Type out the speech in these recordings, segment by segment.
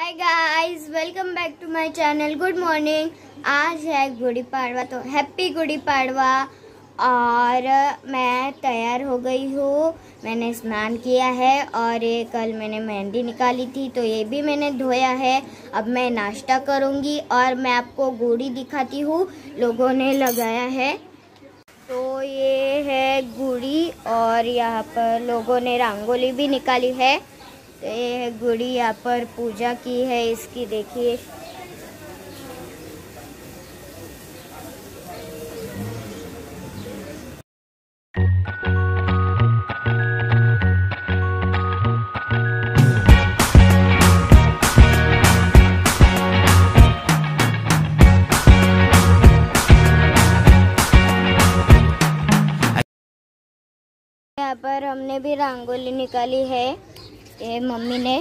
Hi guys, welcome back to my channel. Good morning. आज है गुड़ी पाड़वा, तो हैप्पी गुड़ी पाड़वा। और मैं तैयार हो गई हूँ। मैंने स्नान किया है और ये कल मैंने मेहंदी निकाली थी तो ये भी मैंने धोया है। अब मैं नाश्ता करूँगी और मैं आपको गुड़ी दिखाती हूँ, लोगों ने लगाया है। तो ये है गुड़ी और यहाँ पर लोगों ने रंगोली भी निकाली है। तो ये है गुड़ी, यहाँ पर पूजा की है इसकी, देखिए। यहाँ पर हमने भी रंगोली निकाली है, ये मम्मी ने।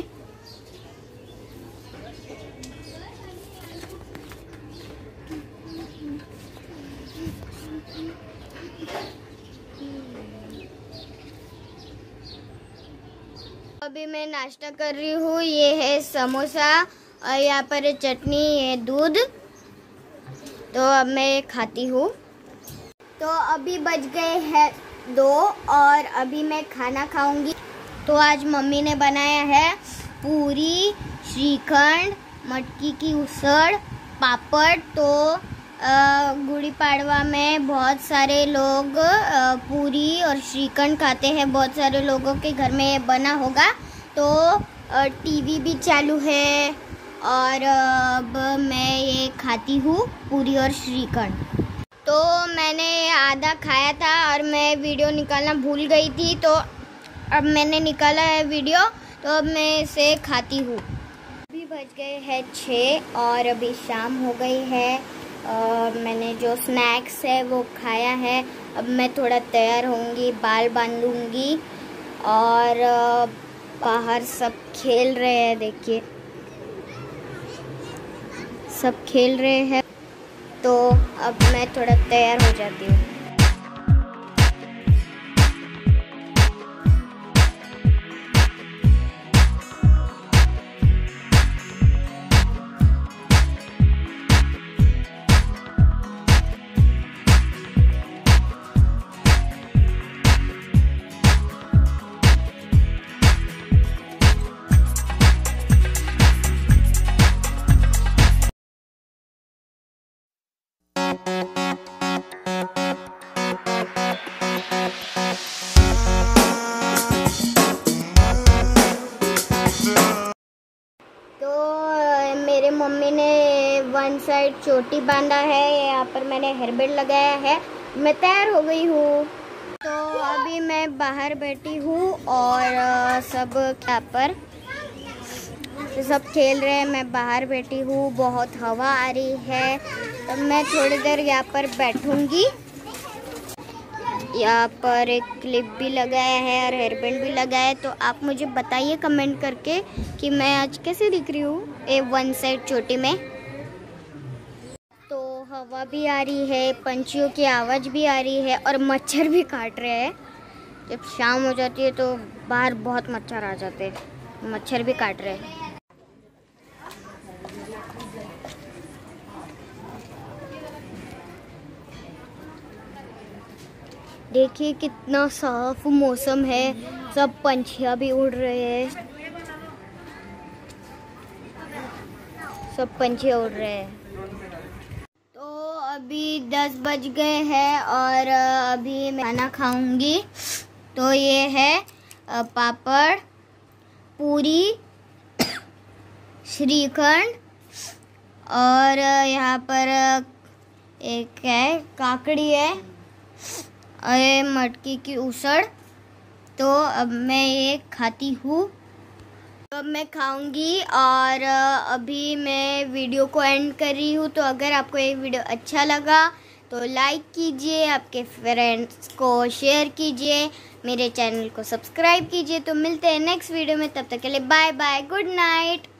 अभी मैं नाश्ता कर रही हूँ। ये है समोसा और यहाँ पर चटनी, ये दूध। तो अब मैं खाती हूँ। तो अभी बज गए हैं 2 और अभी मैं खाना खाऊंगी। तो आज मम्मी ने बनाया है पूरी, श्रीखंड, मटकी की उसड़, पापड़। तो गुड़ी पाड़वा में बहुत सारे लोग पूरी और श्रीखंड खाते हैं। बहुत सारे लोगों के घर में ये बना होगा। तो टीवी भी चालू है और अब मैं ये खाती हूँ पूरी और श्रीखंड। तो मैंने आधा खाया था और मैं वीडियो निकालना भूल गई थी, तो अब मैंने निकाला है वीडियो। तो अब मैं इसे खाती हूँ। अभी बज गए हैं 6 और अभी शाम हो गई है। मैंने जो स्नैक्स है वो खाया है। अब मैं थोड़ा तैयार होंगी, बाल बांधूंगी। और बाहर सब खेल रहे हैं, देखिए सब खेल रहे हैं। तो अब मैं थोड़ा तैयार हो जाती हूँ। मेरे मम्मी ने वन साइड चोटी बांधा है, यहाँ पर मैंने हेयरबैंड लगाया है। मैं तैयार हो गई हूँ। तो अभी मैं बाहर बैठी हूँ और सब यहाँ पर सब खेल रहे हैं। मैं बाहर बैठी हूँ, बहुत हवा आ रही है। तो मैं थोड़ी देर यहाँ पर बैठूँगी। यहाँ पर एक क्लिप भी लगाया है और हेयरबैंड भी लगाया है। तो आप मुझे बताइए कमेंट करके कि मैं आज कैसे दिख रही हूँ ये वन साइड चोटी में। तो हवा भी आ रही है, पंछियों की आवाज़ भी आ रही है और मच्छर भी काट रहे हैं। जब शाम हो जाती है तो बाहर बहुत मच्छर आ जाते हैं, मच्छर भी काट रहे हैं। देखिए कितना साफ मौसम है, सब पंछियाँ भी उड़ रहे हैं, सब पंछियाँ उड़ रहे हैं। तो अभी 10 बज गए हैं और अभी मैं खाना खाऊंगी। तो ये है पापड़, पूरी, श्रीखंड और यहाँ पर एक है काकड़ी है और ये मटकी की उसड़। तो अब मैं ये खाती हूँ। तो अब मैं खाऊंगी और अभी मैं वीडियो को एंड कर रही हूँ। तो अगर आपको ये वीडियो अच्छा लगा तो लाइक कीजिए, आपके फ्रेंड्स को शेयर कीजिए, मेरे चैनल को सब्सक्राइब कीजिए। तो मिलते हैं नेक्स्ट वीडियो में, तब तक के लिए बाय बाय, गुड नाइट।